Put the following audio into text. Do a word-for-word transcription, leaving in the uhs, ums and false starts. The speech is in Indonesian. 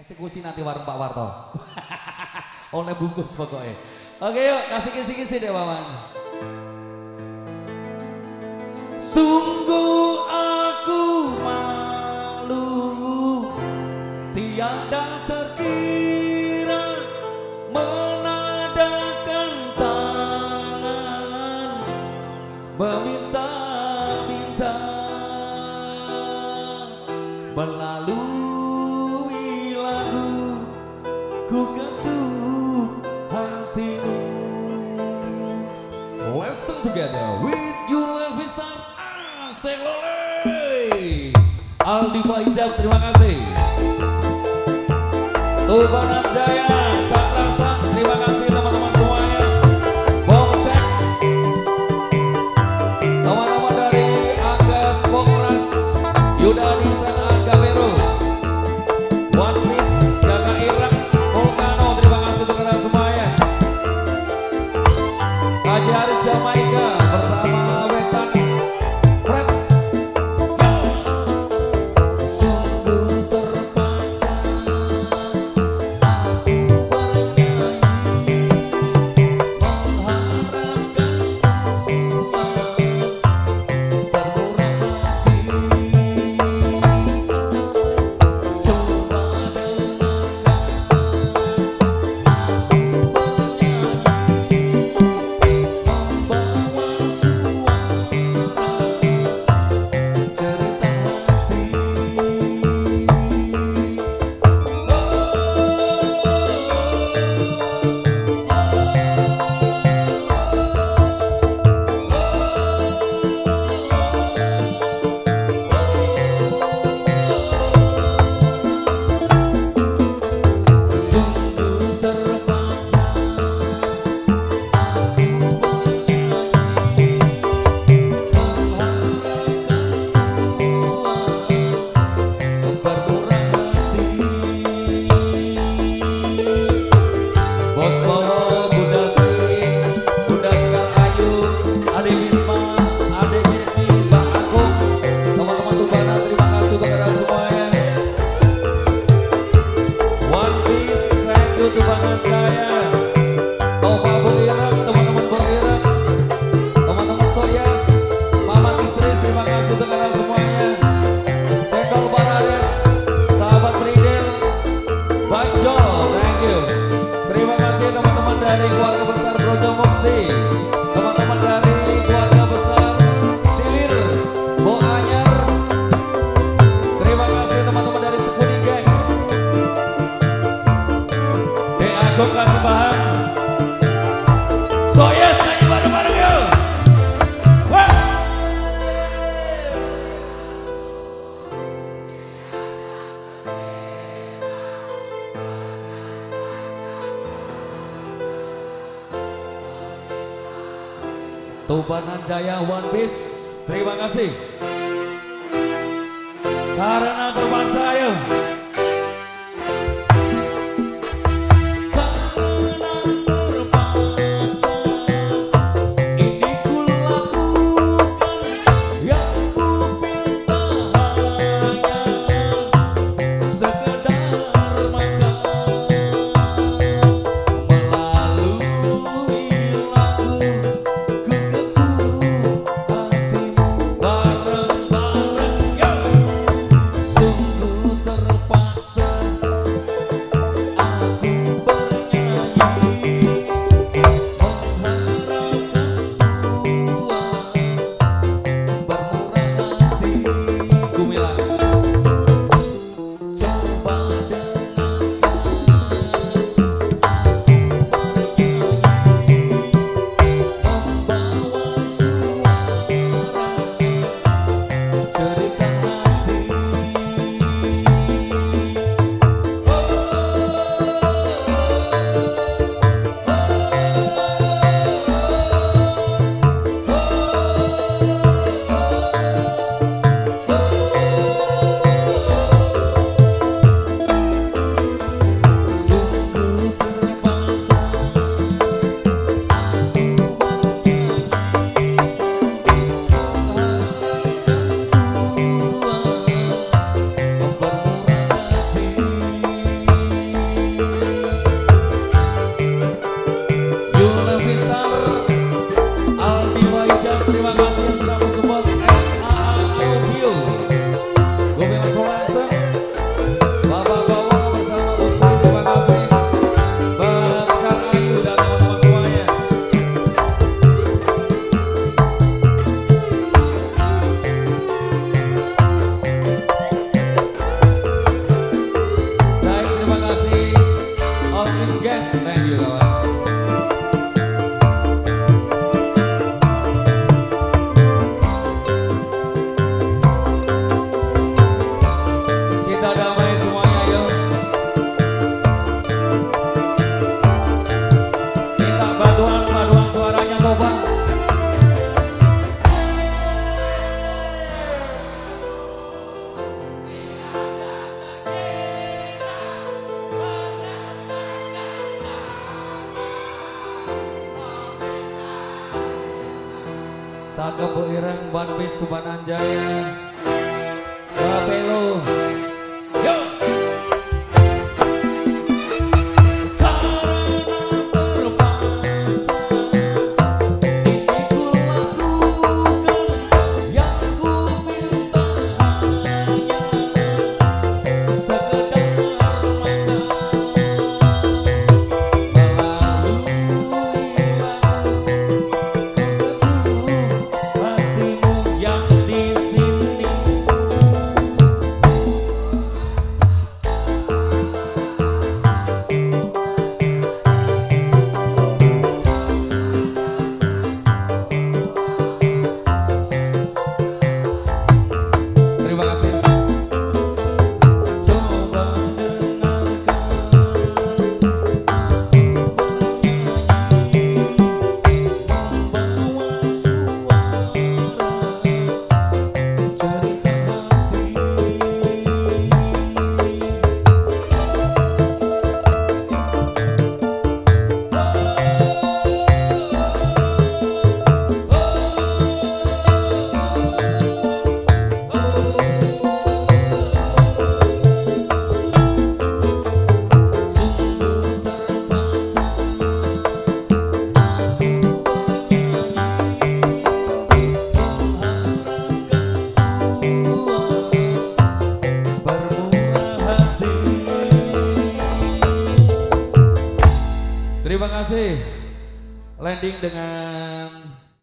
Eksekusi nanti warung Pak Warto. Oleh bungkus pokoknya. Oke yuk, kasih kisi-kisi deh Wawan. Sungguh aku malu, tiada terkira menadakan tangan meminta-minta melalui lagu ku ketuk hatimu. Let's sing together with you live star Aselole Aldi Faizal, terima kasih. Tubanan Jaya Cakrasan, terima kasih teman-teman semuanya. Bomsek, teman-teman dari Agas Pokras, Yuda Nisan Agavero, One Piece, Jaga Irak, Volcano, terima kasih untuk kalian semuanya. Haji Haris Jamaika bersama Wetan Fred. Sungguh terpaksa aku bernyanyi mengharapkan Tuhan termurah hati. Coba dengarkan aku bernyanyi membawa suara cerita hati. Sungguh terpaksa aku bernyanyi mengharapkan Tuhan bermurah hati. Bos Bowo, Bunda Sri, Bunda Sekar Ayu, Ade Wisma, Ade Wismi, Mbak Agung, teman-teman Tubanan, terima kasih untuk kalian semuanya. One Piece, thank you Tubanan Jaya, Tova Belirak, teman-teman Belirak, teman-teman Soyas, Mama Istri, terima kasih untuk kalian semuanya. Cendol Barades, sahabat Ridel, Banjol, thank you. Terima kasih teman-teman dari keluarga besar Brojo Moksi, teman-teman dari keluarga besar Silir, Bo Anyar. Terima kasih teman-teman dari Sekuni Gang. D Agung kasih bahan. Soyes nyanyi bareng-bareng yuk. Wah. Tubanan Jaya One Piece, terima kasih. Karena terpaksa ayo. Karena terpaksa ini ku lakukan, yang ku pinta hanya sekedar makan melalui lagu ku ketuk hatimu bareng-bareng. Yo! Sungguh terpaksa Taka Bu Ireng, One Piece Tubanan Jaya, Bapelo, yo. Terima kasih. Landing dengan